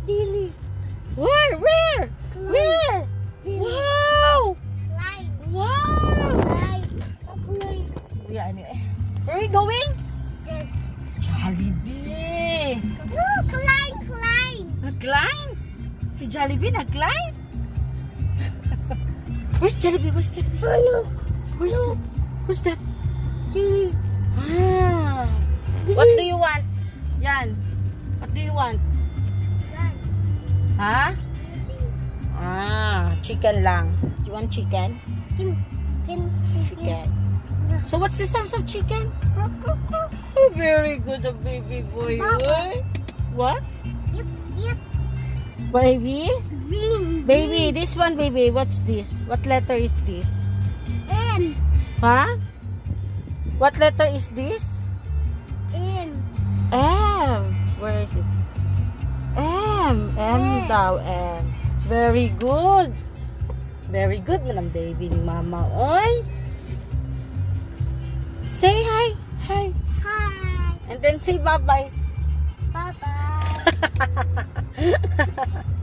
Dili. Where? Where? Where? Wow! Climb. Wow! Climb. Yeah, anyway. Where are we going? Yes. Jollibee! No, climb. Nag-climb? Si Jollibee nag-climb? Where's Jollibee? Where's Jollibee? Hello. Who's that? Dili. Ah. What do you want? Yan. What do you want? Yan. Ha? Ah, chicken lang. Do you want chicken? Chicken. So what's the sound of chicken? Oh, very good, the baby boy. What? Yep. Baby? Green. Baby, this one, baby. What's this? What letter is this? M. Huh? What letter is this? M. M. Where is it? M. M daw, M. Very good. Very good, manang baby ni mama. Oy. Say hi. Hi. Hi. And then say bye-bye. Bye-bye.